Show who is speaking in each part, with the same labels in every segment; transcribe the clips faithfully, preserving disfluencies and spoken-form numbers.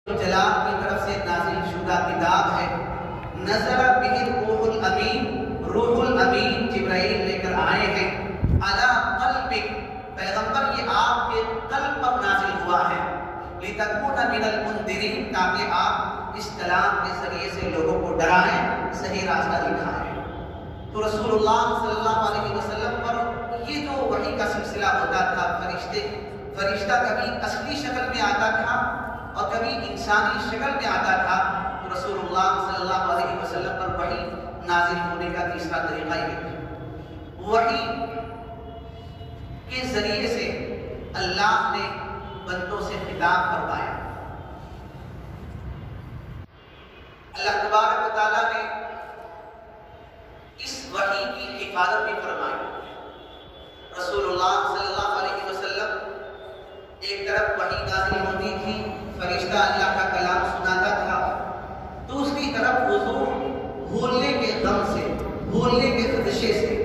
Speaker 1: جلال کی طرف سے نازل شدہ کتاب ہے۔ نزل بہ روح الامین، روح الامین جبرائیل لے کر آئے ہیں۔ علی قلبک، پیغمبر یہ آپ کے قلب پر نازل ہوا ہے۔ لتکون من المنذرین، تاکہ آپ اس کلام کے ذریعے سے لوگوں کو ڈرائیں، صحیح راستہ دکھائیں۔ تو رسول اللہ صلی اللہ علیہ وسلم پر یہ جو وحی کا سلسلہ ہوتا تھا، فرشتے فرشتہ کبھی اصلی شکل میں آتا تھا اور کبھی انسانی شکل میں آتا تھا، تو رسول اللہ صلی اللہ علیہ وسلم پر وحی نازل ہونے کا تیسرا طریقہ یہ ہے۔ وحی کے ذریعے سے اللہ نے بندوں سے خطاب فرمایا۔ اللہ تبارک و تعالیٰ نے اس وحی کی حفاظت بھی فرمائی۔ رسول اللہ صلی اللہ علیہ وسلم ایک طرف وحی نازل ہوتی تھی، فرشتہ اللہ کا کلام سناتا تھا، دوسری طرف حضور بھولنے کے غم سے، بھولنے کے خدشے سے،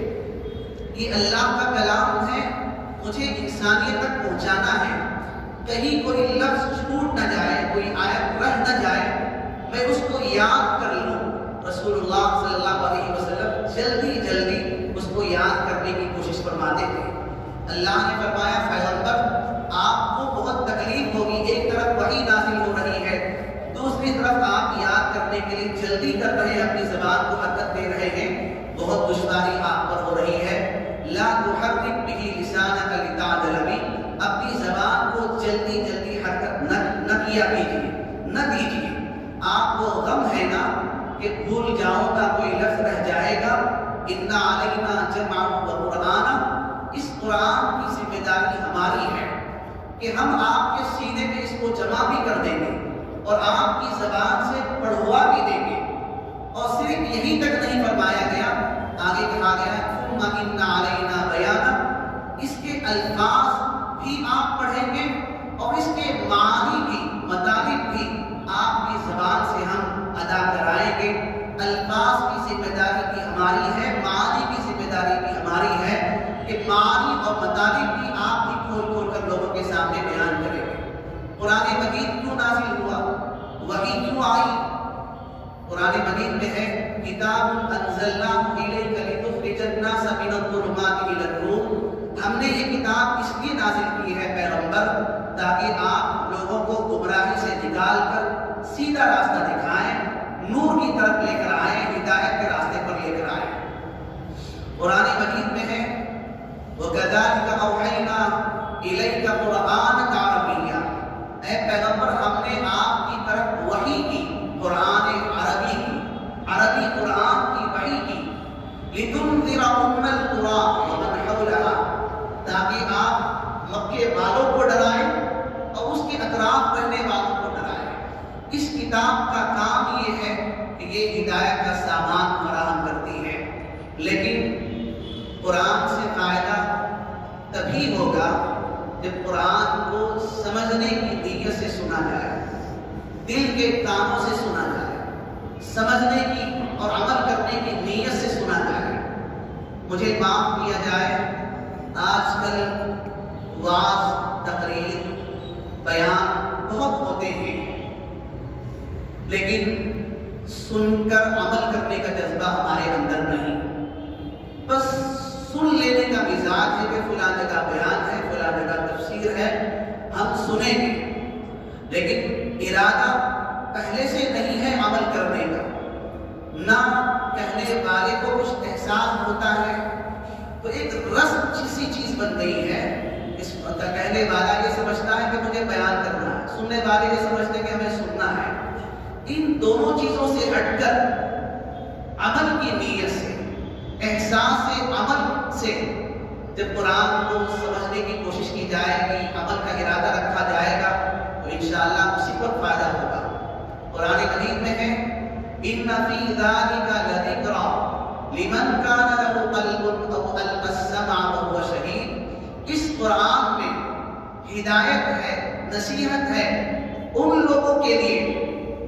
Speaker 1: یہ اللہ کا کلام ہے، مجھے انسانیت تک پہنچانا ہے، کہیں کوئی لفظ چھوٹ نہ جائے، کوئی آیت رہ نہ جائے، میں اس کو یاد کر لوں۔ رسول اللہ صلی اللہ علیہ وسلم جلدی جلدی اس کو یاد کرنے کی کوشش فرماتے تھے۔ اللہ نے فرمایا پیغمبر آپ کو بہت تکلیف ہوگی، ایک طرف وحی نازل ہو رہی ہے، دوسری طرف آپ یاد کرنے کے لیے جلدی کر رہے ہیں، اپنی زبان کو حرکت دے رہے ہیں، بہت دشواری آپ پر ہو رہی ہے۔ لا تحرک بہ لسانک لتعجل بہ، اپنی زبان کو جلدی جلدی حرکت نہ نہ کیا کیجیے، نہ دیجیے۔ آپ کو غم ہے نا کہ بھول جاؤں گا، کوئی لفظ رہ جائے گا۔ اِنَّ عَلَيْنَا جَمْعَهُ وَقُرْآنَهُ، اس قرآن کی ذمہ داری ہماری ہے کہ ہم آپ کے سینے میں اس کو جمع بھی کر دیں گے اور آپ کی زبان سے پڑھوا بھی دیں گے۔ اور صرف یہی تک نہیں فرمایا گیا، آگے کہا گیا ثُمَّ إِنَّ عَلَيْنَا بَيَانَهُ، اس کے الفاظ بھی آپ پڑھیں گے اور اس کے معنی بھی، مطالب بھی آپ کی زبان سے ہم ادا کرائیں گے۔ الفاظ کی ذمہ داری بھی ہماری ہے، معنی کی ذمہ داری بھی ہماری ہے کہ معنی اور مطالب بھی آپ بھی کھول کھول کر لوگوں کے سامنے بیان کریں گے۔ قرآن مجید کیوں نازل ہوا، وحی کیوں آئی؟ قرآن مجید میں ہے کتاب انزلناہ الیک لتخرج الناس من الظلمات الی النور، ہم نے یہ کتاب اس لیے نازل کی ہے پیغمبر تاکہ آپ لوگوں کو گمراہی سے نکال کر سیدھا راستہ دکھائیں، نور کی طرف لے کر آئیں، ہدایت کے راستے پر لے کر آئیں۔ قرآن مجید میں ہے وَكَذَلِكَ أَوْحَيْنَا إِلَيْكَ قُرْآنًا عَرَبِيًّا، اے پیغمبر ہم نے آپ کی طرف وحی کی، قرآن عربی کی، عربی قرآن کی وحی کی۔ لِتُنذِرَ أُمَّ الْقُرَىٰ وَمَنْ حَوْلَهَا، تاکہ آپ مکے والوں کو ڈرائیں اور اس کے اطراف رہنے والوں کو ڈرائیں۔ اس کتاب کا کام یہ ہے کہ یہ ہدایت کا سامان فراہم کرتی ہے، لیکن قرآن سے فائدہ تبھی ہوگا جب قرآن کو سمجھنے کی نیت سے سنا جائے، دل کے کانوں سے سنا جائے، سمجھنے کی اور عمل کرنے کی نیت سے سنا جائے۔ مجھے معاف کیا جائے، آج کل وعظ، تقریر، بیان بہت ہوتے ہیں، لیکن سن کر عمل کرنے کا جذبہ ہمارے اندر نہیں۔ بس سن لینے کا مزاج ہے کہ فلاں جگہ بیان ہے، فلاں جگہ تفسیر ہے، ہم سنیں گے، لیکن ارادہ پہلے سے نہیں ہے عمل کرنے کا، نہ کہنے والے کو کچھ احساس ہوتا ہے، تو ایک رسم جیسی چیز بن گئی ہے۔ اس کا کہنے والا یہ سمجھتا ہے کہ مجھے بیان کرنا ہے، سننے والے یہ سمجھتے ہیں کہ ہمیں سننا ہے۔ ان دونوں چیزوں سے ہٹ کر عمل کی نیت سے، احساس سے، عمل سے جب قرآن کو سمجھنے کی کوشش کی جائے گی، عمل کا ارادہ رکھا جائے گا، تو انشاءاللہ اسی پر فائدہ ہوگا۔ قرآن مجید میں ہے إِنَّ فِي ذَلِكَ لَذِكْرَىٰ لِمَنْ كَانَ لَهُ قَلْبٌ أَوْ أَلْقَى السَّمْعَ وَهُوَ شَهِيدٌ، اس قرآن میں ہدایت ہے، نصیحت ہے ان لوگوں کے لیے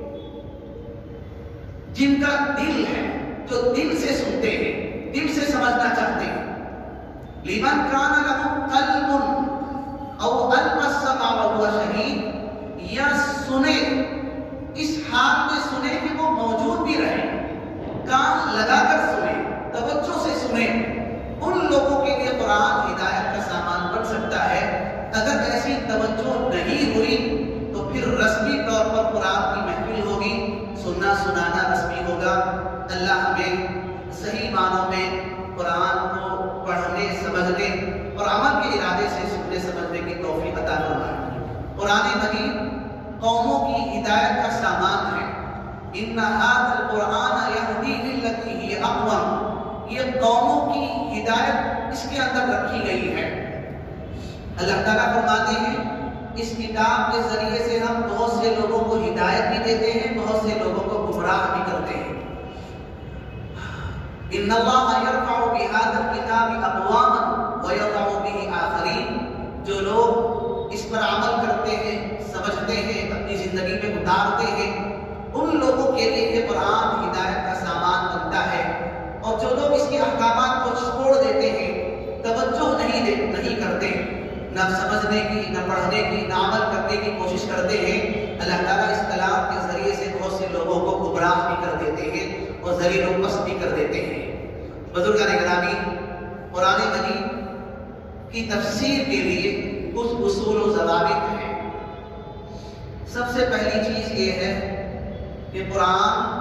Speaker 1: جن کا دل ہے، جو دل سے سنتے ہیں، دل سے سمجھنا چاہتے ہیں۔ لمن کان له قلب او القى السمع وهو شهید، یا سنے رسمی طور پر قرآن کی محفل ہوگی، سننا سنانا رسمی ہوگا۔ اللہ ہمیں صحیح معنوں میں قرآن کو پڑھنے، سمجھنے اور عمل کے ارادے سے سننے سمجھنے کی توفیق عطا فرمائے۔ قرآن مجید قوموں کی ہدایت کا سامان ہے۔ ان ھذا القرآن یہدی للتی ہی اقوم، یہ قوموں کی ہدایت اس کے اندر رکھی گئی ہے۔ اللہ تعالیٰ فرماتے ہیں اس کتاب کے ذریعے سے ہم بہت سے لوگوں کو ہدایت بھی دیتے ہیں، بہت سے لوگوں کو گمراہ بھی کرتے ہیں۔ ان اللہ یرفع بہذا الکتاب اقواما ویضع بہ آخرین، جو لوگ اس پر عمل کرتے ہیں، سمجھتے ہیں، اپنی زندگی میں اتارتے ہیں، ان لوگوں کے لیے یہ قرآن ہدایت کا سامان بنتا ہے۔ اور جو لوگ اس کے احکامات کو چھوڑ دیتے ہیں، توجہ نہیں دے نہیں کرتے، نہ سمجھنے کی، نہ پڑھنے کی، نہ عمل کرنے کی کوشش کرتے ہیں، اللہ تعالیٰ اس کلام کے ذریعے سے بہت سے لوگوں کو گمراہ بھی کر دیتے ہیں اور ذلیل و پست بھی کر دیتے ہیں۔ بزرگان گرامی، قرآن مجید کی تفسیر کے لیے کچھ اصول و ضوابط ہیں۔ سب سے پہلی چیز یہ ہے کہ قرآن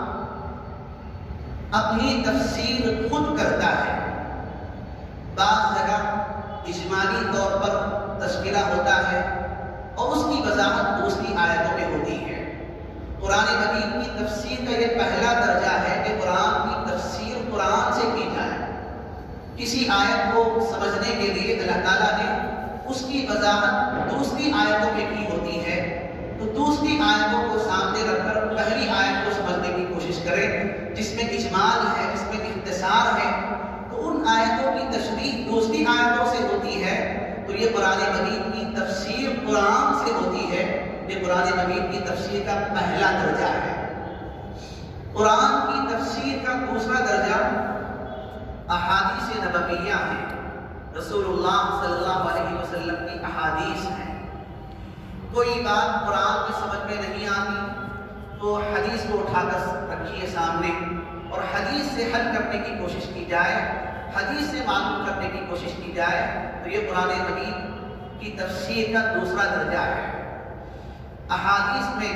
Speaker 1: اپنی تفسیر خود کرتا ہے۔ بعض جگہ اجمالی طور پر تذکرہ ہوتا ہے اور اس کی وضاحت دوسری آیتوں میں ہوتی ہے۔ قرآن مجید کی تفسیر کا یہ پہلا درجہ ہے کہ قرآن کی تفسیر قرآن سے کی جائے۔ کسی آیت کو سمجھنے کے لیے اللہ تعالیٰ نے اس کی وضاحت دوسری آیتوں میں کی ہوتی ہے، تو دوسری آیتوں کو سامنے رکھ کر پہلی آیت کو سمجھنے کی کوشش کریں جس میں اجمال ہے، جس میں اختصار ہے، تو ان آیتوں کی تشریح دوسری آیتوں سے ہوتی ہے، تو یہ قرآن مجید کی تفسیر قرآن سے ہوتی ہے۔ یہ قرآن مجید کی تفسیر کا پہلا درجہ ہے۔ قرآن کی تفسیر کا دوسرا درجہ احادیث نبویہ ہیں، رسول اللہ صلی اللہ علیہ وسلم کی احادیث ہیں۔ کوئی بات قرآن میں سمجھ میں نہیں آتی تو حدیث کو اٹھا کر رکھیے سامنے اور حدیث سے حل کرنے کی کوشش کی جائے، حدیث سے معلوم کرنے کی کوشش کی جائے، تو یہ قرآن مجید کی تفسیر کا دوسرا درجہ ہے۔ احادیث میں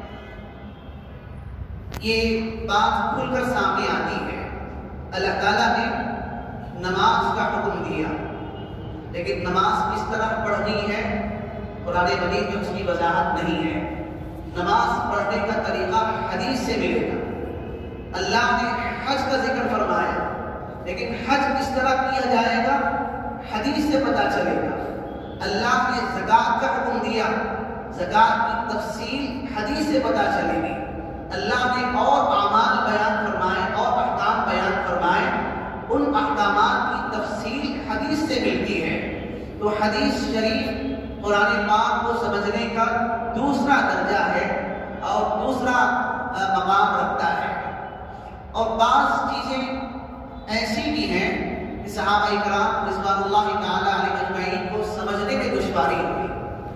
Speaker 1: یہ بات کھل کر سامنے آتی ہے۔ اللہ تعالیٰ نے نماز کا حکم دیا، لیکن نماز کس طرح پڑھنی ہے قرآن مجید میں اس کی وضاحت نہیں ہے۔ نماز پڑھنے کا طریقہ حدیث سے ملے گا۔ اللہ نے حج کا ذکر فرمایا، لیکن حج کس طرح کیا جائے گا حدیث سے پتہ چلے گا۔ اللہ نے زکوٰۃ کا حکم دیا، زکوٰۃ کی تفصیل حدیث سے پتہ چلے گی۔ اللہ نے اور اعمال بیان فرمائے اور احکام بیان فرمائے، ان احکامات کی تفصیل حدیث سے ملتی ہے۔ تو حدیث شریف قرآن پاک کو سمجھنے کا دوسرا درجہ ہے اور دوسرا مقام رکھتا ہے۔ اور بعض چیزیں ایسی بھی ہیں کہ صحابہ کرام رضوان اللہ تعالی علیہ اجمعین کو سمجھنے میں دشواری ہوئی۔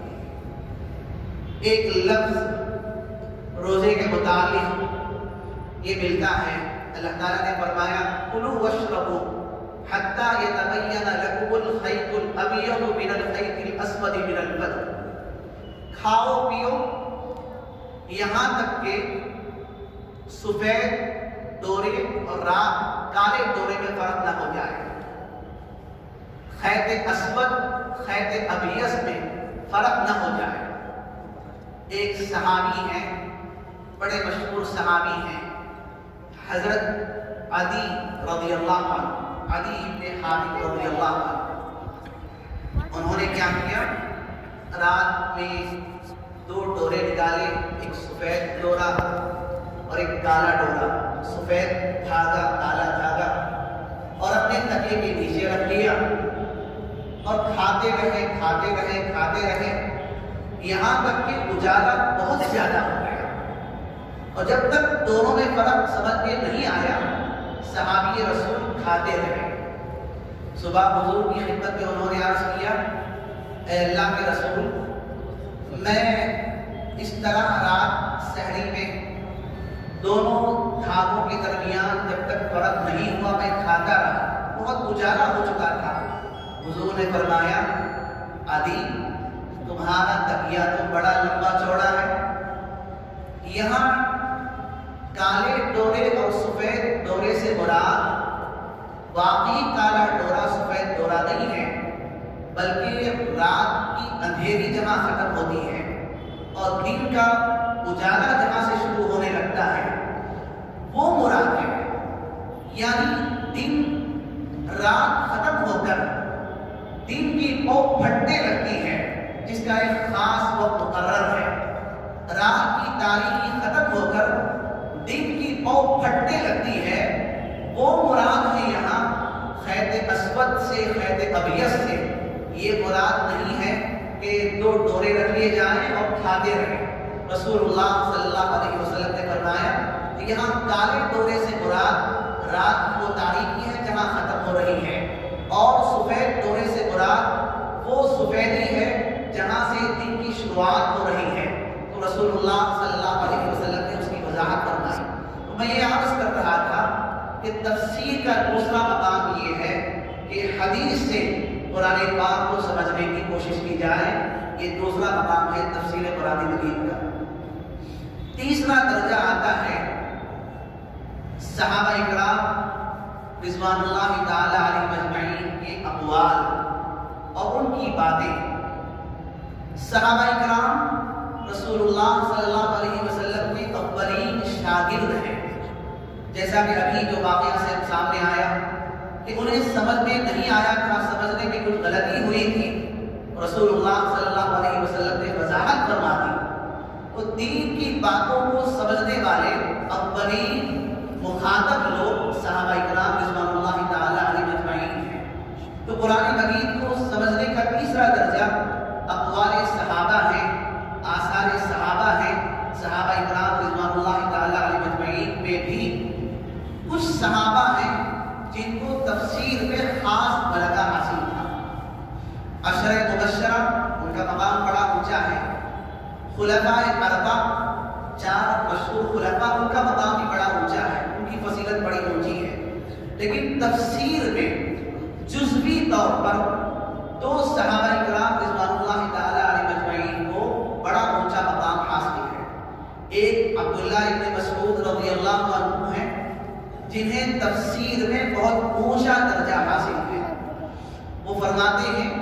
Speaker 1: ایک لفظ روزے کے متعلق یہ ملتا ہے، اللہ تعالیٰ نے فرمایا کلوا واشربوا حتی یتبین لکم الخیط الابیض من الخیط الاسود من الفجر، کھاؤ پیو یہاں تک کہ سفید ڈورے اور رات کالے ڈورے میں فرق نہ ہو جائے۔ خیط اسود خیط ابیض میں فرق نہ ہو جائے۔ ایک صحابی ہیں، بڑے مشہور صحابی ہیں، حضرت عدی رضی اللہ عنہ، عدی ابن حاتم رضی اللہ عنہ۔ انہوں نے کیا کیا؟ رات میں دو ڈورے نکالے، ایک سفید ڈورا اور ایک کالا ڈورا، سفید دھاگا کالا دھاگا، اور اپنے تکیے کے نیچے رکھ لیا اور کھاتے رہے کھاتے رہے کھاتے رہے یہاں تک کہ اجالا بہت زیادہ ہو گیا۔ اور جب تک دونوں میں فرق سمجھ میں نہیں آیا، صحابی رسول کھاتے رہے۔ صبح حضور کی خدمت میں انہوں نے عرض کیا، اے اللہ کے رسول، میں اس طرح رات سحری میں دونوں دھاگوں کے درمیان جب تک فرق نہیں ہوا میں کھاتا رہا، بہت اجالا ہو چکا تھا۔ حضور نے فرمایا، عدی تمہارا تکیہ تو بڑا لمبا چوڑا ہے، یہاں کالے ڈورے اور سفید ڈورے سے مراد واقعی کالا ڈورا سفید ڈورا نہیں ہے، بلکہ رات کی اندھیری جہاں ختم ہوتی ہے اور دن کا اجالا جہاں سے شروع ہونے لگتا ہے وہ مراد ہے۔ یعنی دن رات ختم ہو کر دن کی پو پھٹنے لگتی ہے، جس کا ایک خاص وقت مقرر ہے۔ رات کی تاریکی ختم ہو کر دن کی پو پھٹنے لگتی ہے، وہ مراد ہے یہاں خیط اسود سے خیط ابیض سے۔ یہ مراد نہیں ہے کہ دو ڈورے رکھ لیے جائیں اور کھاتے رہیں۔ رسول اللہ صلی اللہ علیہ وسلم نے فرمایا کہ یہاں کالے ڈورے سے مراد رات کی وہ تاریکی ہے جہاں ختم ہو رہی ہے، اور سفید ڈورے سے مراد وہ سفیدی ہے جہاں سے دن کی شروعات ہو رہی ہے۔ تو رسول اللہ صلی اللہ علیہ وسلم نے اس کی وضاحت فرمائی۔ تو میں یہ عرض کر رہا تھا کہ تفسیر کا دوسرا مقام یہ ہے کہ حدیث سے قرآن پاک کو سمجھنے کی کوشش کی جائے، یہ دوسرا مقام ہے تفسیر قرآن مجید کا۔ تیسرا درجہ آتا ہے صحابہ اکرام رضوان اللہ تعالی علیہ مجمعین کے اقوال اور ان کی باتیں۔ صحابہ اکرام رسول اللہ صلی اللہ علیہ وسلم کے اولین شاگرد ہیں، جیسا کہ ابھی جو واقعہ سے سامنے آیا کہ انہیں سمجھ میں نہیں آیا تھا، سمجھنے میں کچھ غلطی ہوئی تھی، رسول اللہ صلی اللہ علیہ وسلم نے وضاحت فرما دی۔ تو دین کی باتوں کو سمجھنے والے اولین مخاطب لوگ صحابہ اکرام رضوان اللہ تعالی علیہ مجمعین ہیں۔ تو قرآن مجید کو سمجھنے کا تیسرا درجہ اقوال صحابہ ہے، آثار صحابہ ہے۔ صحابہ اکرام رضوان اللہ تعالی علیہ مجمعین میں بھی کچھ صحابہ ہیں جن کو تفسیر میں خاص ملکہ حاصل تھا۔ عشرہ مبشرہ ان کا مقام بڑا اونچا ہے۔ خلفاء اربعہ چار مشہور خلفاء ان کا مقام بھی بڑا اونچا ہے، ان کی فضیلت بڑی اونچی ہے، لیکن تفسیر میں جزوی طور پر دو صحابہ اکرام رضوان اللہ تعالی علیہ مجمعین کو بڑا اونچا مقام حاصل ہے۔ ایک عبداللہ ابن مسعود رضی اللہ عنہ ہیں جنہیں تفسیر میں بہت اونچا درجہ حاصل ہے۔ وہ فرماتے ہیں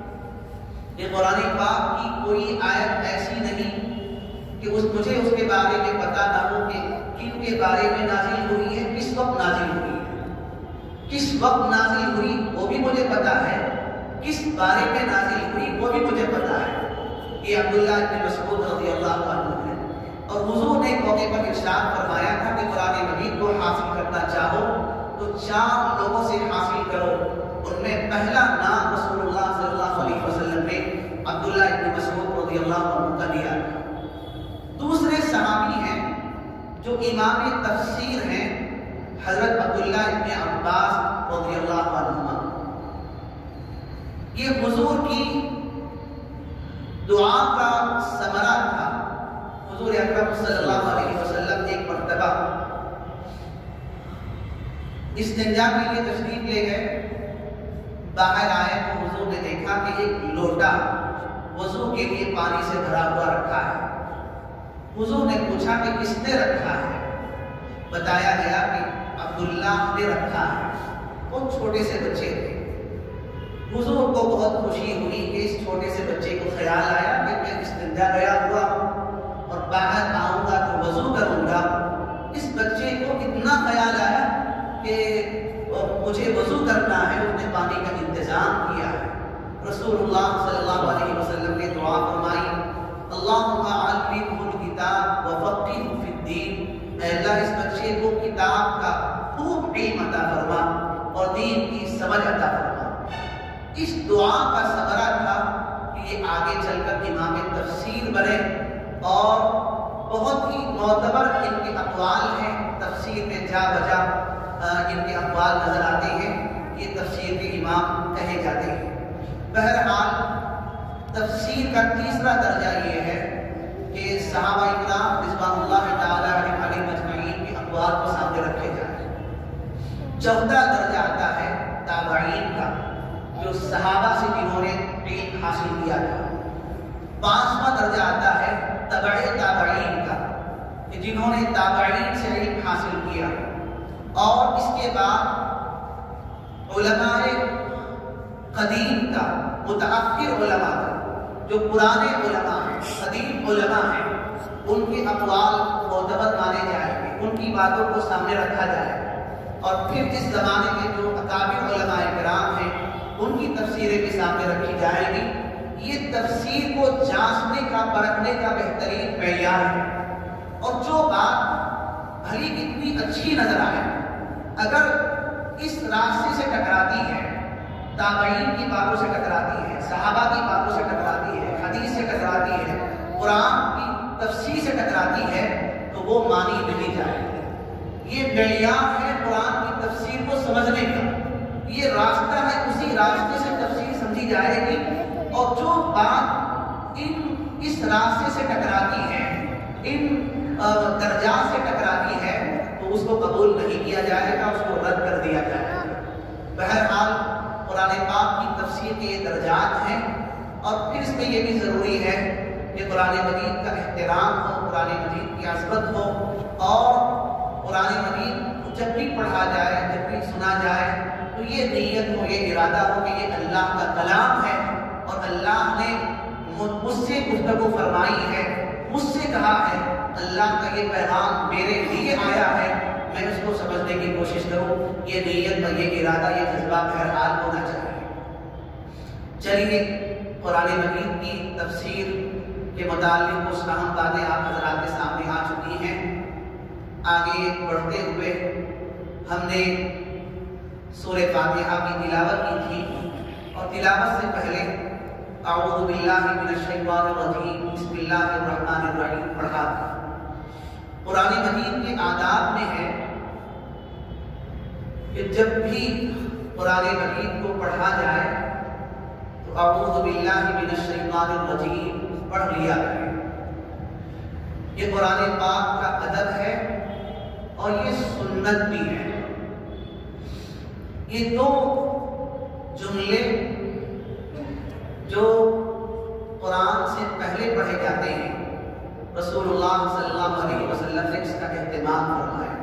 Speaker 1: کہ قرآن پاک کی کوئی آیت ایسی نہیں کہ اس مجھے اس کے بارے میں پتہ نہ ہو کہ کن کے بارے میں نازل ہوئی ہے، کس وقت نازل ہوئی ہے، کس وقت نازل ہوئی وہ بھی مجھے پتہ ہے، کس بارے میں نازل ہوئی وہ بھی مجھے پتہ ہے۔ یہ عبداللہ ابن مسعود رضی اللہ عنہ ہے۔ اور حضور نے ایک موقع پر ارشاد فرمایا تھا کہ قرآن مجید کو حاصل کرنا چاہو تو چار لوگوں سے حاصل کرو۔ ان میں پہلا نام رسول اللہ صلی اللہ علیہ وسلم نے عبداللہ ابن مسعود رضی اللہ عنہ کا لیا۔ دوسرے صحابی ہیں جو امام تفسیر ہیں، حضرت عبداللہ ابن عباس رضی اللہ عنہ۔ یہ حضور کی دعا کا ثمرہ تھا۔ حضور اکرم صلی اللہ علیہ وسلم ایک مرتبہ استنجا کے لیے تشریف لے گئے، باہر آئے تو حضور نے دیکھا کہ ایک لوٹا وضو کے لیے پانی سے بھرا ہوا رکھا ہے۔ حضور نے پوچھا کہ کس نے رکھا ہے؟ بتایا گیا کہ عبداللہ نے رکھا ہے۔ وہ چھوٹے سے بچے تھے۔ حضور کو بہت خوشی ہوئی کہ اس چھوٹے سے بچے کو خیال آیا کہ میں استنجا گیا ہوا اور باہر آؤں گا تو وضو کروں گا۔ اس بچے کو اتنا خیال آیا کہ مجھے وضو کرنا ہے، اس نے پانی کا انتظام کیا ہے۔ رسول اللہ صلی اللہ علیہ وسلم نے دعا فرمائی، اللہم علمہ الکتاب وفقہہ فی الدین، اے اللہ اس بچے کو کتاب کا خوب علم عطا فرما اور دین کی سمجھ عطا فرما۔ اس دعا کا ثمرہ تھا کہ یہ آگے چل کر امام تفسیر بنے، اور بہت ہی معتبر ان کے اقوال ہیں، تفسیر میں جا بجا ان کے اقوال نظر آتے ہیں، یہ تفسیر کے امام کہے جاتے ہیں۔ بہرحال تفسیر کا تیسرا درجہ یہ ہے کہ صحابہ اکرام رضوان اللہ تعالی علیہ مجمعین کے اقوال کو سامنے رکھے جائیں۔ چوتھا درجہ آتا ہے تابعین کا، جو صحابہ سے جنہوں نے علم حاصل کیا تھا۔ پانچواں درجہ آتا ہے تبع تابعین کا، کہ جنہوں نے تابعین سے علم حاصل کیا، اور اس کے بعد علماء قدیم کا، متأخر علماء کا، جو پرانے علماء ہیں، قدیم علماء ہیں، ان کے اقوال معتبر مانے جائیں گے، ان کی باتوں کو سامنے رکھا جائے گا، اور پھر اس زمانے کے جو اکابر علماء کرام ہیں ان کی تفسیریں بھی سامنے رکھی جائیں گی۔ یہ تفسیر کو جانچنے کا، پرکھنے کا بہترین معیار ہے، اور جو بات بھلی کتنی اچھی نظر آئے اگر اس راستے سے ٹکراتی ہے، تابعین کی باتوں سے ٹکراتی ہے، صحابہ کی باتوں سے ٹکراتی ہے، حدیث سے ٹکراتی ہے، قرآن کی تفسیر سے ٹکراتی ہے، تو وہ مانی نہیں جائے گی۔ یہ معیار ہے قرآن کی تفسیر کو سمجھنے کا، یہ راستہ ہے، اسی راستے سے تفسیر سمجھی جائے گی، اور جو بات ان اس راستے سے ٹکراتی ہے، ان درجات سے ٹکراتی ہے، تو اس کو قبول نہیں کیا جائے گا، اس کو رد کر دیا جائے گا۔ بہرحال قرآن پاک کی تفسیر کے یہ درجات ہیں، اور پھر اس میں یہ بھی ضروری ہے کہ قرآن مجید کا احترام ہو، قرآن مجید کی عظمت ہو، اور قرآن مجید جب بھی پڑھا جائے، جب بھی سنا جائے، تو یہ نیت ہو، یہ ارادہ ہو کہ یہ اللہ کا کلام ہے، اور اللہ نے مجھ سے گفتگو فرمائی ہے، مجھ سے کہا ہے، اللہ کا یہ پیغام میرے لیے آیا ہے، میں اس کو سمجھنے کی کوشش کروں۔ یہ نیت اور یہ ارادہ، یہ جذبہ بہرحال ہونا چاہیے۔ چلیے قرآن مجید کی تفسیر کے متعلق کچھ اہم باتیں آپ حضرات کے سامنے آ چکی ہیں۔ آگے بڑھتے ہوئے ہم نے سورہ فاتحہ کی تلاوت کی تھی، اور تلاوت سے پہلے اعوذ باللہ من الشیطان الرجیم بسم اللہ الرحمن الرحیم پڑھا تھا۔ قرآن مجید کے آداب میں ہے کہ جب بھی قرآن مجید کو پڑھا جائے تو اعوذ باللہ من الشیطان الرجیم پڑھ لیا کرے۔ یہ قرآن پاک کا ادب ہے، اور یہ سنت بھی ہے۔ یہ دو جملے جو قرآن سے پہلے پڑھے جاتے ہیں، رسول اللہ صلی اللہ علیہ وسلم نے اس کا اہتمام فرمایا۔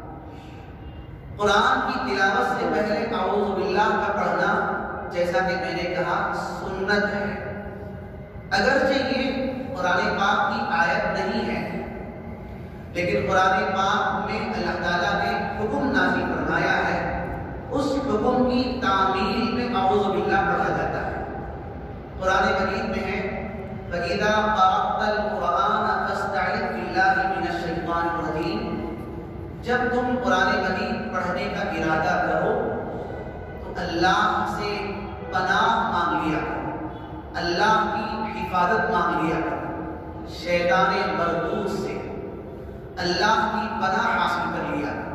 Speaker 1: قرآن کی تلاوت سے پہلے اعوذ باللہ کا پڑھنا، جیسا کہ میں نے کہا، سنت ہے۔ اگرچہ یہ قرآن پاک کی آیت نہیں ہے، لیکن قرآن پاک میں اللہ تعالیٰ نے حکم نازل فرمایا ہے، اس حکم کی تعمیل میں اعوذ باللہ پڑھا جاتا ہے۔ قرآن مجید میں ہے فَإِذَا قَرَأْتَ الْقُرْآنَ فَاسْتَعِذْ بِاللَّهِ مِنَ الشَّيْطَانِ الرَّجِيمِ۔ جب تم قرآن مجید پڑھنے کا ارادہ کرو تو اللہ سے پناہ مانگ لیا کرو، اللہ کی حفاظت مانگ لیا کرو، شیطان مردود سے اللہ کی پناہ حاصل کر لیا کرو۔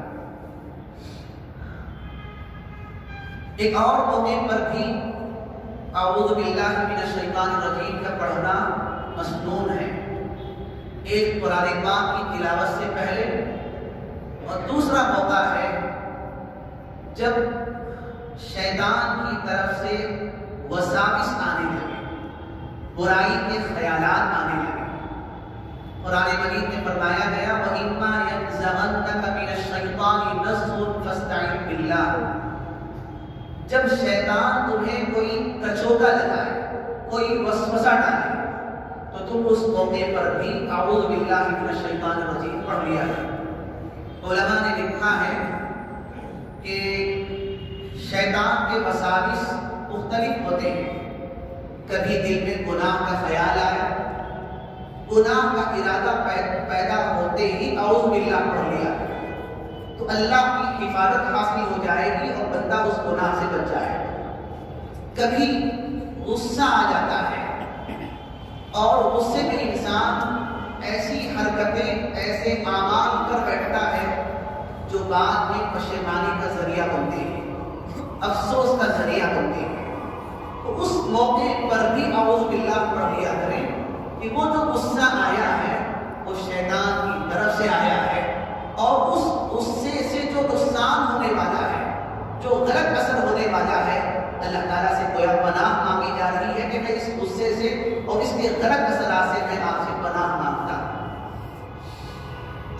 Speaker 1: ایک اور موقع پر بھی اعوذ باللہ من الشیطان الرجیم کا پڑھنا مسنون ہے، ایک قرآن پاک کی تلاوت سے پہلے، اور دوسرا موقع ہے جب شیطان کی طرف سے وساوس آنے لگے، برائی کے خیالات آنے لگے۔ قرآن مجید میں فرمایا گیا وَإِمَّا يَنزَغَنَّكَ مِنَ الشَّيْطَانِ نَزْغٌ فَاسْتَعِذْ بِاللَّهِ۔ جب شیطان تمہیں کوئی کچوکا لگائے، کوئی وسوسہ ڈالے، تو تم اس موقع پر بھی اعوذ باللہ من الشیطان الرجیم پڑھ لیا کرو۔ علماء نے لکھا ہے کہ شیطان کے وساوس مختلف ہوتے ہیں۔ کبھی دل میں گناہ کا خیال آیا، گناہ کا ارادہ پیدا ہوتے ہی اعوذ باللہ پڑھ لیا تو اللہ کی حفاظت حاصل ہو جائے گی اور بندہ اس گناہ سے بچ جائے گا۔ کبھی غصہ آ جاتا ہے اور غصے میں انسان ایسی حرکتیں، ایسے اعمال کر بیٹھتا ہے جو بعد میں پشیمانی کا ذریعہ بنتے ہیں، افسوس کا ذریعہ بنتے ہیں۔ تو اس موقع پر بھی اعوذ باللہ پڑھ لیا کریں کہ وہ جو غصہ آیا ہے وہ شیطان کی طرف سے آیا ہے، اور اس غصے سے جو نقصان ہونے والا ہے، جو غلط اثر ہونے والا ہے، اللہ تعالیٰ سے کوئی پناہ مانگی جا رہی ہے کہ میں اس غصے سے اور اس کے غلط اثرات سے میں آپ سے پناہ مانگتا ہوں۔